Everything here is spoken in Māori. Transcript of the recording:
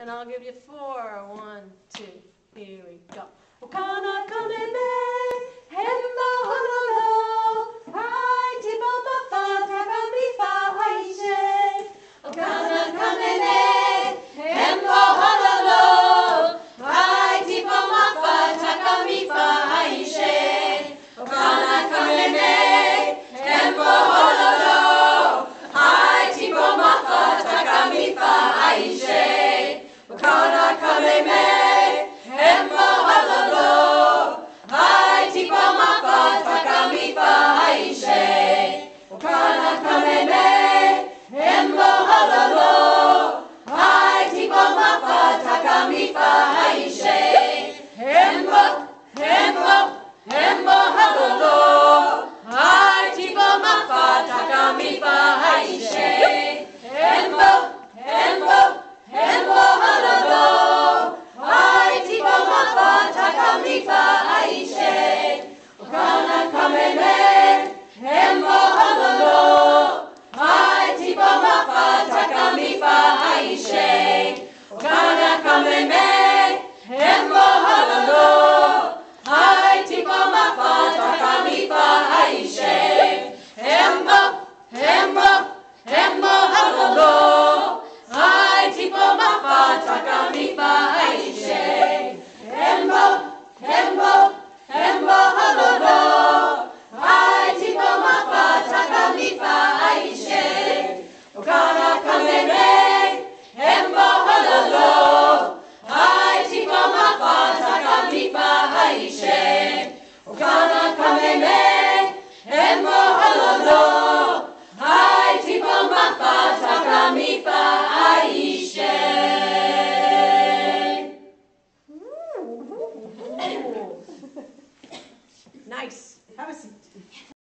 and I'll give you 4. 1, 2, here we go. Okana kameme, hembo honolo, hai tibo mafa, takami fa haishe. Okana kameme, hembo honolo, hai tibo mafa, takami fa haishe. Okana kameme, hembo honolo, hai tibo mafa, takami fa haishe. Okana kameme, hembo honolo, hai tibo mafa, takami fa haishe. Okana kameme, hembo honolo, hai tibo mafa, takami fa haishe. Hembo, hembo, hembo honolo, hai tibo mafa, takami fa haishe. Hembo, hembo, hembo honolo, hai tibo mafa, takami fa haishe. Okana kameme, hembo honolo, hai tibo mafa, takami fa haishe. Okana kameme, hembo honolo, hai tibo mafa, takami fa haishe. Hembo, hembo, hembo honolo, hai tibo mafa, takami fa haishe. Hembo, hembo, hembo honolo, hai tibo mafa, takami fa haishe. Okana kameme, hembo honolo, hai tibo mafa, takami fa haishe. Okana kameme, hembo honolo, hai tibo mafa, takami fa haishe. Nice. Have a seat.